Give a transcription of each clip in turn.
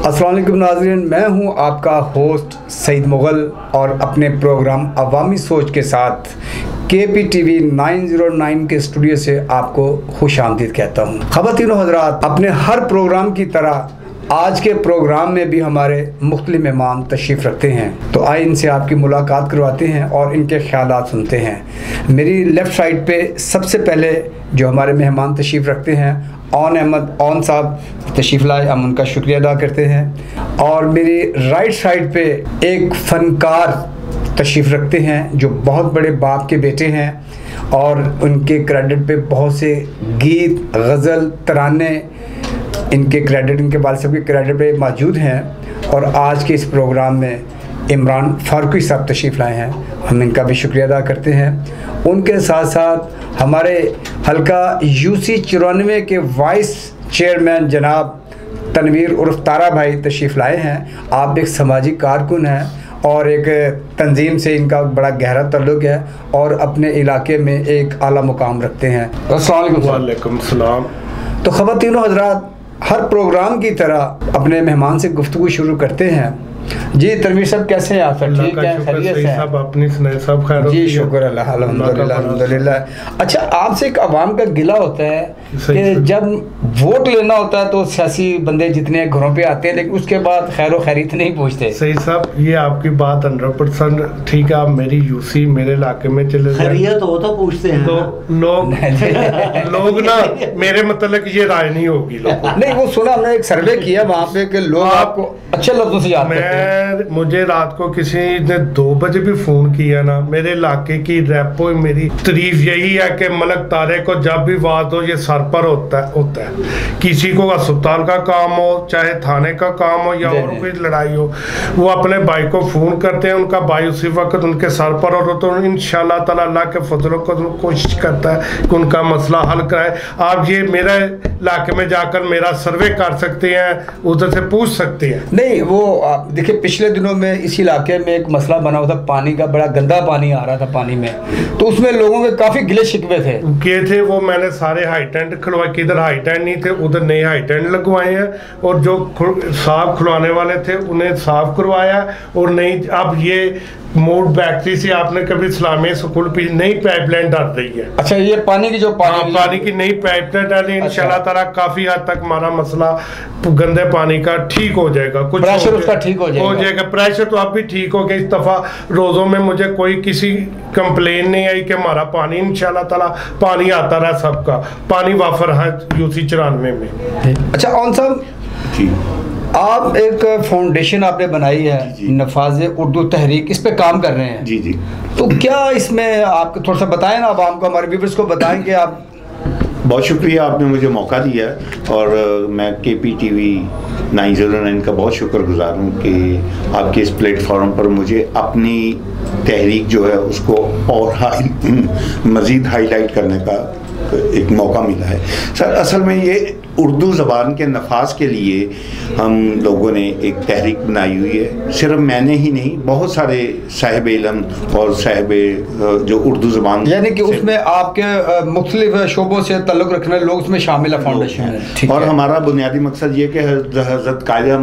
अस्सलाम वालेकुम नाज़रीन, मैं हूं आपका होस्ट सईद मुग़ल और अपने प्रोग्राम अवामी सोच के साथ KPTV 909 के स्टूडियो से आपको खुशामदीद कहता हूं। ख़वातीन व हज़रात, अपने हर प्रोग्राम की तरह आज के प्रोग्राम में भी हमारे मुख्तलिफ मेहमान तशरीफ़ रखते हैं, तो आइए इनसे आपकी मुलाकात करवाते हैं और इनके ख़यालात सुनते हैं। मेरी लेफ़्ट साइड पे सबसे पहले जो हमारे मेहमान तशरीफ़ रखते हैं, ऑन अहमद ऑन साहब तशरीफ़ लाए, हम उनका शुक्रिया अदा करते हैं। और मेरी राइट साइड पे एक फ़नकार तशरीफ़ रखते हैं जो बहुत बड़े बाप के बेटे हैं और उनके क्रेडिट पे बहुत से गीत, गज़ल, तराने, इनके क्रेडिट, इनके वालिद साहब के क्रेडिट पे मौजूद हैं। और आज के इस प्रोग्राम में इमरान फारूकी साहब तशरीफ़ लाए हैं, हम इनका भी शुक्रिया अदा करते हैं। उनके साथ साथ हमारे हल्का UC 94 के वाइस चेयरमैन जनाब तनवीर उर्फ तारा भाई तशरीफ़ लाए हैं। आप एक समाजी कारकुन हैं और एक तंजीम से इनका बड़ा गहरा ताल्लुक़ है और अपने इलाके में एक आला मुकाम रखते हैं। अस्सलाम वालेकुम सलाम। तो ख़वातीनो हज़रात, हर प्रोग्राम की तरह अपने मेहमान से गुफ्तगू शुरू करते हैं। जी तनवीर साहब, कैसे हैं आप? सब ठीक हैं, खैरियत से हैं? अपनी सुनाए सब खैर? जी शुक्र अल्लाह, अल्हम्दुलिल्लाह अल्हम्दुलिल्लाह। अच्छा, आपसे एक आवाम का गिला होता है कि जब वोट लेना होता है तो सियासी बंदे जितने घरों पे आते हैं, लेकिन उसके बाद खैर व खैरियत नहीं पूछते। सही साहब, ये आपकी बात 100% ठीक है। आप मेरी UC मेरे इलाके में चले जाए, खैरियत हो तो पूछते हैं, तो लोग ना मेरे मतलब ये राय नहीं होगी नहीं, वो सुना हमने एक सर्वे किया वहाँ पे कि लोग आपको अच्छे लफ्जों से याद करते हैं। मुझे रात को किसी ने 2 बजे भी फोन किया ना, मेरे इलाके की रेपो मेरी तारीफ यही है कि मलक तारे को जब भी बात हो ये सर पर होता है। किसी को अस्पताल का काम हो, चाहे थाने का काम हो या और कोई लड़ाई हो, वो अपने भाई को फोन करते हैं, उनका भाई उसी वक्त उनके सर पर हो तो इंशाल्लाह ताला अल्लाह के फजलों को कोशिश करता है कि उनका मसला हल कराए। आप ये मेरे इलाके में जाकर मेरा सर्वे कर सकते हैं, उधर से पूछ सकते हैं। नहीं, वो आप देखिए, पिछले दिनों में इस इलाके में एक मसला बना हुआ था, पानी का बड़ा गंदा पानी आ रहा था पानी में, तो उसमें लोगों के काफी गिले शिकवे थे। वो मैंने सारे हाई टेंट खुलवाए, किधर हाई टेंट नहीं थे उधर नए हाई टेंट लगवाए हैं, और जो साफ खुलवाने वाले थे उन्हें साफ करवाया। और नहीं, अब ये मूड बैटरी से आपने कभी इस्लामिया स्कूल पे नई पाइपलाइन डाल रही है। अच्छा, ये पानी की जो पानी की नई पाइपलाइन डाली, इंशाल्लाह ताला काफी हद तक हमारा मसला गंदे पानी का ठीक हो जाएगा। कुछ प्रेशर उसका ठीक हो जाएगा। प्रेशर तो अब भी ठीक हो गया। इस दफा रोजों में मुझे कोई किसी कंप्लेन नहीं आई कि हमारा पानी, इंशाल्लाह ताला पानी आता रहा, सबका पानी वाफर है UC 94 में। अच्छा ऑन साहब जी, आप एक फाउंडेशन आपने बनाई है, नफाज उर्दू तहरीक, इस पे काम कर रहे हैं। जी जी। तो क्या इसमें आप थोड़ा सा बताएं ना, आवाम को, हमारे व्यूअर्स को बताएं कि आप। बहुत शुक्रिया, आपने मुझे मौका दिया और मैं KPTV 909 का बहुत शुक्रगुजार हूँ कि आपके इस प्लेटफॉर्म पर मुझे अपनी तहरीक जो है उसको और मज़ीद हाईलाइट करने का एक मौका मिला है। सर, असल में ये उर्दू ज़बान के नफाज के लिए हम लोगों ने एक तहरीक बनाई हुई है। सिर्फ मैंने ही नहीं, बहुत सारे साहिब इल्म और साहिब जो उर्दू ज़बान, यानी कि उसमें आपके मुख्तलिफ शोबों से ताल्लुक़ रखने वाले लोग उसमें शामिल है फाउंडेशन है। और हमारा बुनियादी मकसद ये कि हज़रत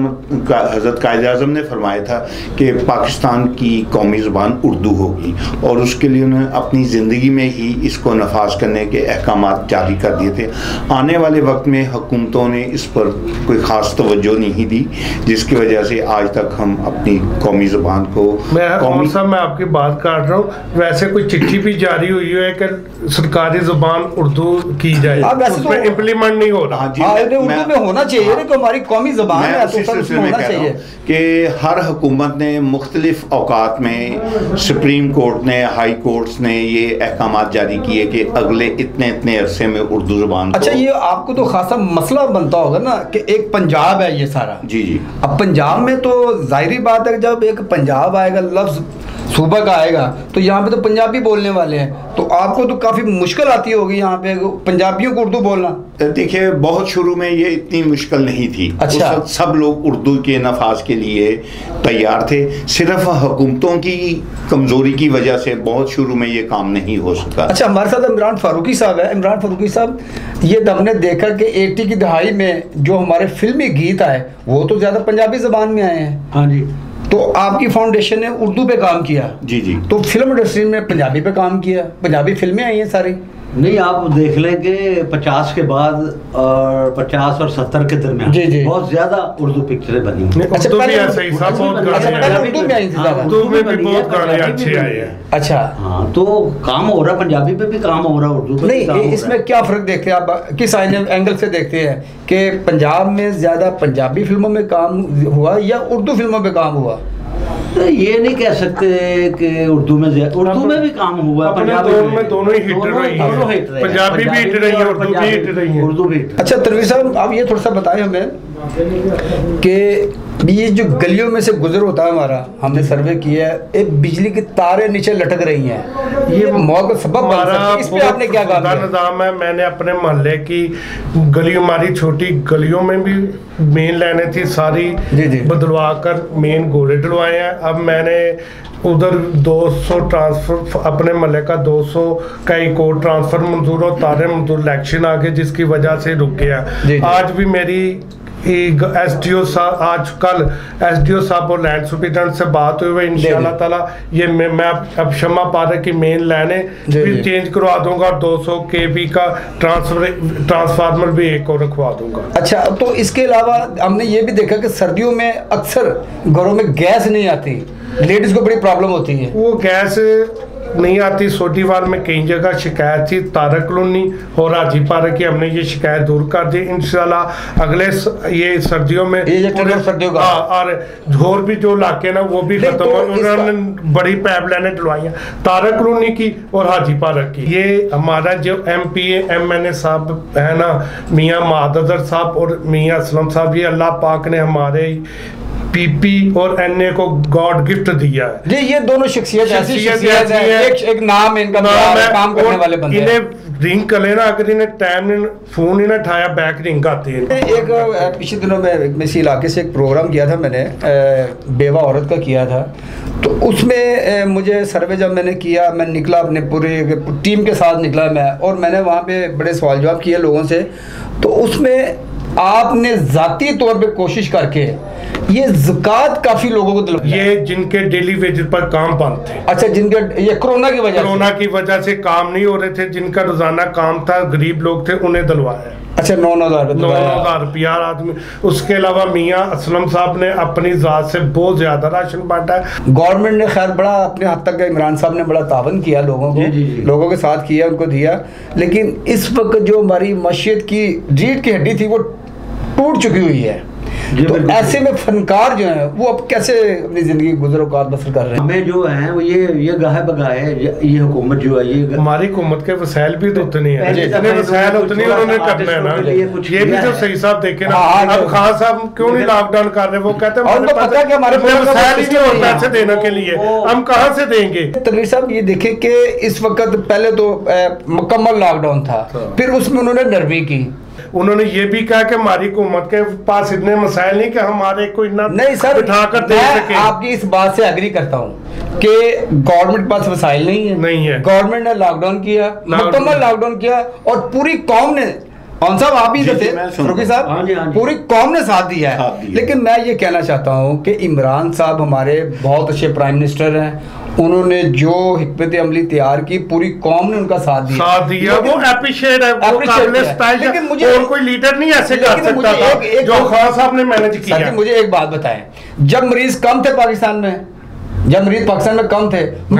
कायद आज़म ने फरमाया था कि पाकिस्तान की कौमी ज़बान उर्दू होगी, और उसके लिए उन्होंने अपनी ज़िंदगी में ही इसको नफाज करने के अहकामात जारी कर दिए थे। आने वाले वक्त में हुकूमतों ने इस पर कोई ख़ास तवज्जो नहीं दी, जिसकी वजह से आज तक हम अपनी कौमी ज़बान को मैं आपकी बात काट रहा हूँ। वैसे कोई चिट्ठी भी जारी हुई है कि सरकारी ज़बान उर्दू की जाए, उसमें इम्प्लीमेंट नहीं हो रहा। उर्दू में होना चाहिए कि हमारी कौमी ज़बान है, तो होना चाहिए कि हर हुकूमत ने मुख्तलिफ औकात में, सुप्रीम कोर्ट ने, हाई कोर्ट्स ने ये अहकामात जारी किए कि अगले इतने अरसे में उर्दू ज़बान। अच्छा, ये आपको तो खासा मसला बनता होगा ना कि एक पंजाब है ये सारा। जी जी। अब पंजाब में तो जाहिर बात है, जब एक पंजाब आएगा, लफ्ज़ सूबा का आएगा तो यहाँ पे तो पंजाबी बोलने वाले हैं, तो आपको तो काफ़ी मुश्किल आती होगी यहाँ पे पंजाबियों को उर्दू बोलना। देखिए, बहुत शुरू में ये इतनी मुश्किल नहीं थी। अच्छा। उस वक्त सब लोग उर्दू के नफाज के लिए तैयार थे, सिर्फ हुकूमतों की कमज़ोरी की वजह से बहुत शुरू में ये काम नहीं हो सका। अच्छा, हमारे साथ इमरान फारूकी साहब है। इमरान फारूकी साहब, ये हमने देखा कि 80 की दहाई में जो हमारे फिल्मी गीत आए वो तो ज़्यादा पंजाबी ज़बान में आए हैं। हाँ जी। तो आपकी फाउंडेशन ने उर्दू पे काम किया। जी जी। तो फिल्म इंडस्ट्री में पंजाबी पे काम किया, पंजाबी फिल्में आई हैं सारी। नहीं, आप देख लें कि 50 के बाद और 50 और 70 के दरमियान जी जी बहुत ज्यादा उर्दू पिक्चरें बनी। अच्छा, उर्दू भी पहले- ऐसा ही सब बहुत अच्छा, गाने पहले हैं। उर्दू में आई थी ज़्यादा। उर्दू में भी बनी है, बहुत गाने पंजाबी अच्छे भी आए बनी है। हैं। अच्छा, हाँ, तो काम हो रहा, पंजाबी पे भी काम हो रहा, उर्दू पे भी काम नहीं हो इसमें रहा है। क्या फ़र्क देखते हैं आप, किस एंगल से देखते हैं कि पंजाब में ज़्यादा पंजाबी फिल्मों में काम हुआ या उर्दू फिल्मों पे काम हुआ? तो ये नहीं कह सकते कि उर्दू में भी काम हुआ, अपने पंजाबी दौर में दोनों ही हिट रही हैं। दोनों हिट रहे हैं। पंजाबी भी हिट रही है, उर्दू भी हिट रही है। उर्दू भी हिट। अच्छा तनवीर साहब, आप ये थोड़ा सा बताएं हमें कि ये जो गलियों में से गुजर होता है हमारा, हमने सर्वे किया है, एक बिजली की तारें नीचे लटक रही हैं, ये मौत का सबब बन सकती है। इस पे आपने क्या काम किया? निज़ाम है, मैंने अपने मोहल्ले की गली, हमारी छोटी गलियों में भी मेन लाइनें थी सारी जी जी। बदलवा कर मेन गोले डलवाए हैं। अब मैंने उधर 200 ट्रांसफर, अपने मोहल्ले का 200 का एक और ट्रांसफर मंजूर और तारे मंजूर, इलेक्शन आ गए जिसकी वजह से रुक गया। जी जी। आज भी मेरी SDO साहब, आज कल SDO साहब और लैंड सुपरिटेंडेंट से बात हुई है, इंशाल्लाह ताला ये मैं अब शमा पार्क की मेन लाइनें जी भी जी। चेंज करवा दूंगा और 200 kV का ट्रांसफार्मर भी एक और रखवा दूंगा। अच्छा, तो इसके अलावा हमने ये भी देखा कि सर्दियों में अक्सर घरों में गैस नहीं आती, लेडीज को बड़ी प्रॉब्लम होती है। वो गैस नहीं आती, सोटीवाल में कई जगह शिकायत थी, तारक कॉलोनी और हाजी पार्क की हमने ये शिकायत दूर कर दी। इंशाल्लाह अगले ये सर्दियों में ये जो सर्दियों का, हाँ, और भी जो इलाके ना वो भी नहीं, खत्म तो हो, उन्होंने बड़ी पाइपलाइनें डलवाई हैं तारक कॉलोनी की और हाजी पार्क की। ये हमारा जो MPA MNA साहब है ना, मियाँ महादर साहब और मियाँ असलम साहब, ये अल्लाह पाक ने हमारे PP और NA को गॉड गिफ्ट दिया है। जी, ये दोनों शख्सियत ऐसी शख्सियत शख्सियत है, है। एक नाम है इनका, नाम है, काम करने वाले बंदे हैं। इन्हें रिंग कर लेना, अगर इन्हें टाइम फोन ही ना उठाया, बैक रिंग आती है। एक पिछले दिनों में इसी इलाके से एक प्रोग्राम किया था मैंने, बेवा औरत का किया था, तो उसमें मुझे सर्वे जब मैंने किया, मैं निकला अपने पूरे टीम के साथ निकला मैं, और मैंने वहाँ पे बड़े सवाल जवाब किए लोगों से, तो उसमें आपने ज़ाती तौर पे कोशिश करके ये ज़कात काफ़ी लोगों को दिलवाई। ये जिनके डेली वेजेस पर काम बंद थे, अच्छा, जिनके ये कोरोना की वजह से काम नहीं हो रहे थे, जिनका रोजाना काम था, गरीब लोग थे, उन्हें दिलवाया। अच्छा, 9,000 रुपया आदमी। उसके अलावा मियाँ असलम साहब ने अपनी ज़ात से बहुत ज्यादा राशन बांटा है। गवर्नमेंट ने खैर बड़ा अपने हद तक, इमरान साहब ने बड़ा तावन किया लोगों को, लोगों के साथ किया, उनको दिया, लेकिन इस वक्त जो हमारी मशीयत की रीढ़ की हड्डी थी वो टूट चुकी हुई है। तो ऐसे में फनकार जो है वो अब कैसे अपनी जिंदगी गुजर-औकात बसर कर रहे हैं? हमें जो है वो ये गाहे बगाए, ये हुकूमत जो है, ये हमारी हुकूमत के वसाइल भी तो उतने हैं, जितने वसाइल उतने उन्होंने करना है ना। ये भी तो सही साहब देखे ना, अब खान साहब क्यों नहीं लॉकडाउन कर रहे? वो कहते हैं हमारे वसाइल ही नहीं और पैसे देने के लिए, हम कहाँ से देंगे? तनवीर साहब, ये देखे कि इस वक्त पहले तो मुकम्मल लॉकडाउन था, फिर उसमें उन्होंने नरमी की, उन्होंने ये भी कहा कि हमारी हुकूमत के पास इतने मसाइल नहीं कि हमारे को इतना नहीं सर, बिठा कर दे सके। आपकी इस बात से एग्री करता हूँ कि गवर्नमेंट के पास वसाइल नहीं है। गवर्नमेंट ने लॉकडाउन किया, मुकम्मल लॉकडाउन किया, और पूरी कौम ने, कौन साहब आप ही थे फरूकी साहब, पूरी कौम ने साथ दिया है। लेकिन मैं ये कहना चाहता हूँ कि इमरान साहब हमारे बहुत अच्छे प्राइम मिनिस्टर हैं, उन्होंने जो हिकमत अमली तैयार की, पूरी कौम ने उनका साथ दिया, वो एप्रिशिएट है, वो काबिल स्टाइल है। लेकिन मुझे और कोई लीडर नहीं ऐसे कर सकता था जो खान साहब ने मैनेज किया। मुझे एक बात बताएं, जब मरीज कम थे पाकिस्तान में, जब मरीज पाकिस्तान में कम थे,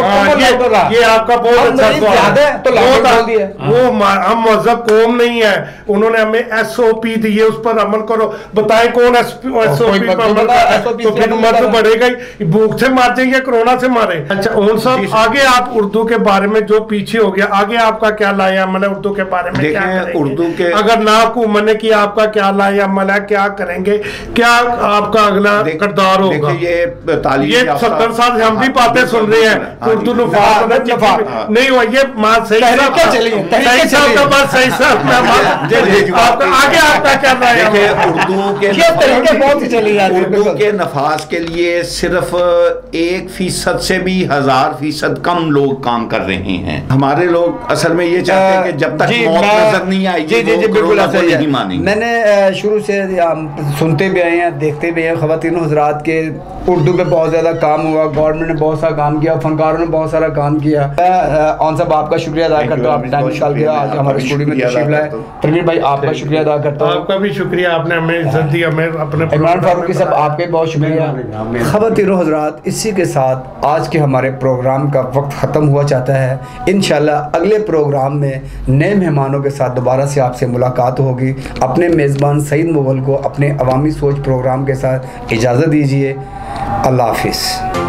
ये आपका बहुत अच्छा सवाल है, तो बोल दिया वो हम मजहब कौम नहीं है, उन्होंने हमें SOP दी है, उस पर अमल करो। बताएं कौन SOP पर अमल करता है? तो फिर मर्द बढ़ेगा ही, भूख से मार जाएंगे, कोरोना से मारे। अच्छा उन सब आगे आप उर्दू के बारे में जो पीछे हो गया, आगे आपका क्या लाया अमल है उर्दू के बारे में? देखें, उर्दू के अगर ना हुकूमत ने किया, आपका क्या लाया अमल है, क्या करेंगे, क्या आपका अगला किरदार होगा? ये 70 साल आज हम भी बातें सुन रहे हैं उर्दू नफाज नहीं हुआ ये सही आगे आपका क्या देखिए उर्दू के नफाज के लिए सिर्फ 1% से भी 1000% कम लोग काम कर रहे हैं। हमारे लोग असल में ये चाहते हैं कि जब तक मौत नजर नहीं आएगी वो कोरोना को नहीं मानेंगे। मैंने शुरू से सुनते भी आए हैं, देखते भी हैं, ख़वातीन हज़रात के उर्दू पे बहुत ज़्यादा काम हुआ, गवर्नमेंट ने बहुत सारा काम किया, फनकारों ने बहुत सारा काम किया। ऑन साहब आपका शुक्रिया अदा करता हूँ, आप टाइम निकाल के आज हमारे स्टूडियो में तशरीफ लाए। प्रवीण भाई आपका शुक्रिया अदा करता हूँ। आपका भी शुक्रिया, आपने हमें इज्जत दी, हमें अपने इमरान फारूकी साहब आपके बहुत शुक्रिया। ख़वातीन हज़रात इसी के साथ आज के हमारे प्रोग्राम का वक्त ख़त्म हुआ चाहता है। इंशाल्लाह अगले प्रोग्राम में नए मेहमानों के साथ दोबारा से आपसे मुलाकात होगी। अपने मेज़बान सईद मुग़ल को अपने अवामी सोच प्रोग्राम के साथ इजाज़त दीजिए। अल्लाह हाफ़िज़।